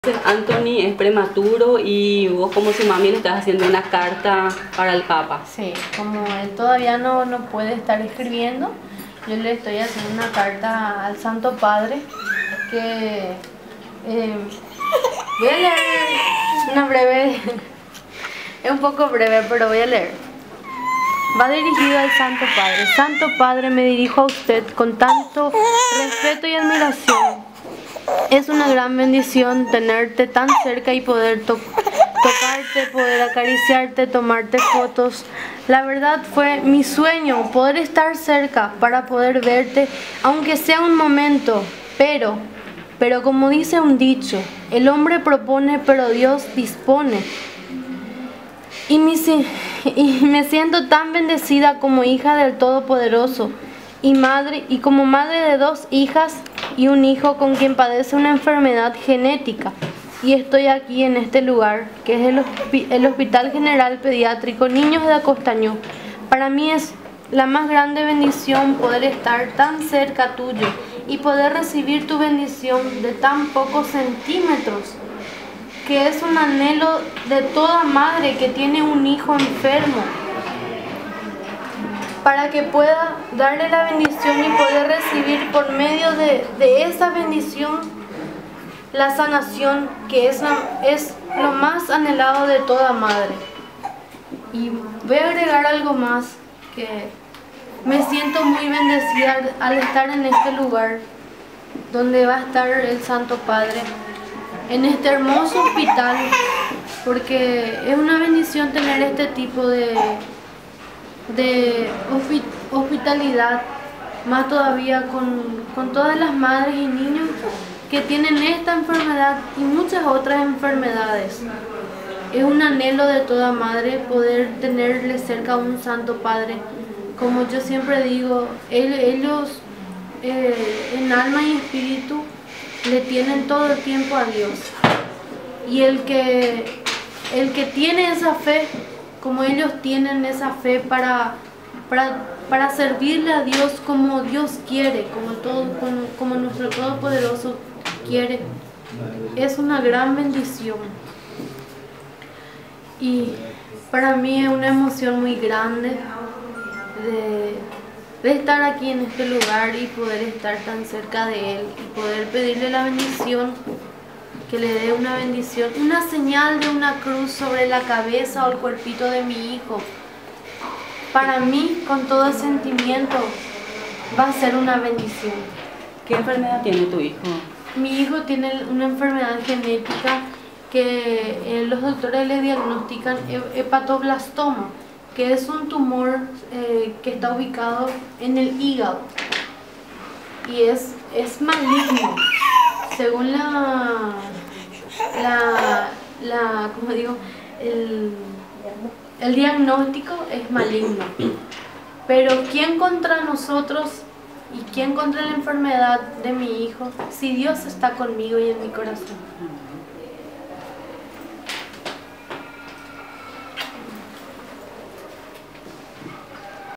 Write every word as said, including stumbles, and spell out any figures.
Anthony es prematuro y vos como su mami le estás haciendo una carta para el Papa. Sí, como él todavía no, no puede estar escribiendo, yo le estoy haciendo una carta al Santo Padre que eh, voy a leer una breve, es un poco breve, pero voy a leer. Va dirigido al Santo Padre. Santo Padre, me dirijo a usted con tanto respeto y admiración. Es una gran bendición tenerte tan cerca y poder to tocarte, poder acariciarte, tomarte fotos. La verdad fue mi sueño poder estar cerca para poder verte, aunque sea un momento. Pero, pero como dice un dicho, el hombre propone, pero Dios dispone. Y me, y me siento tan bendecida como hija del Todopoderoso y madre y como madre de dos hijas y un hijo con quien padece una enfermedad genética. Y estoy aquí en este lugar, que es el, hospi el Hospital General Pediátrico Niños de Acostañó. Para mí es la más grande bendición poder estar tan cerca tuyo y poder recibir tu bendición de tan pocos centímetros, que es un anhelo de toda madre que tiene un hijo enfermo, para que pueda darle la bendición y poder recibir por medio de, de esa bendición la sanación, que es, la, es lo más anhelado de toda madre. Y voy a agregar algo más, que me siento muy bendecida al estar en este lugar donde va a estar el Santo Padre, en este hermoso hospital, porque es una bendición tener este tipo de de hospitalidad, más todavía con, con todas las madres y niños que tienen esta enfermedad y muchas otras enfermedades. Es un anhelo de toda madre poder tenerle cerca a un Santo Padre. Como yo siempre digo, él, ellos eh, en alma y espíritu le tienen todo el tiempo a Dios. Y el que, el que tiene esa fe, como ellos tienen esa fe para, para, para servirle a Dios como Dios quiere, como, todo, como, como nuestro Todopoderoso quiere, es una gran bendición. Y para mí es una emoción muy grande de, de estar aquí en este lugar y poder estar tan cerca de Él y poder pedirle la bendición, que le dé una bendición, una señal de una cruz sobre la cabeza o el cuerpito de mi hijo. Para mí, con todo sentimiento, va a ser una bendición. ¿Qué enfermedad tiene tu hijo? Mi hijo tiene una enfermedad genética que eh, los doctores le diagnostican hepatoblastoma, que es un tumor eh, que está ubicado en el hígado y es, es maligno. Según la, la, la como digo, el, el diagnóstico es maligno. Pero ¿quién contra nosotros y quién contra la enfermedad de mi hijo si Dios está conmigo y en mi corazón?